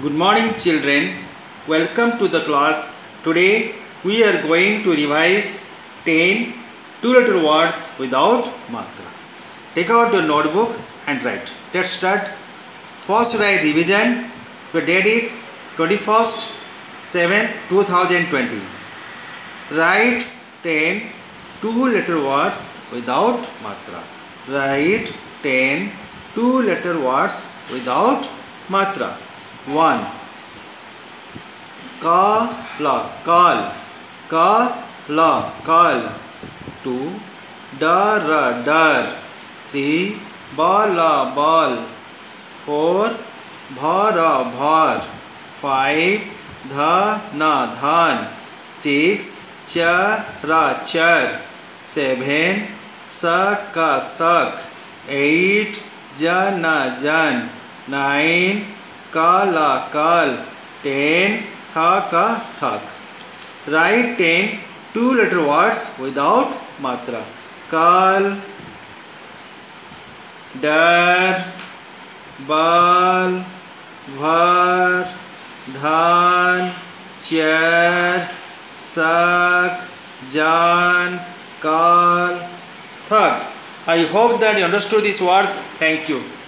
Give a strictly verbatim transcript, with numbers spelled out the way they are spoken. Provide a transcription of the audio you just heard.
Good morning children, welcome to the class. Today we are going to revise ten two-letter words without matra. Take out your notebook and write. Let's start. First write revision. The date is twenty-first seventh two thousand twenty. Write ten two-letter words without matra. Write ten two-letter words without matra. One. Kala, kal, kala, kal. Two. Dara, dar. Three. Bala, bal. Four. Bhara, bhar. Five. Dhana, dhan. Six. Chara, char. Seven. Saka, sak. Eight. Jana, jan. Nine. Kala, kal. Ten. Thaka, thak. Write ten two-letter words without matra. Kal, dar, bal, bhar, dhan, char, sak, jan, kal, thak. I hope that you understood these words. Thank you.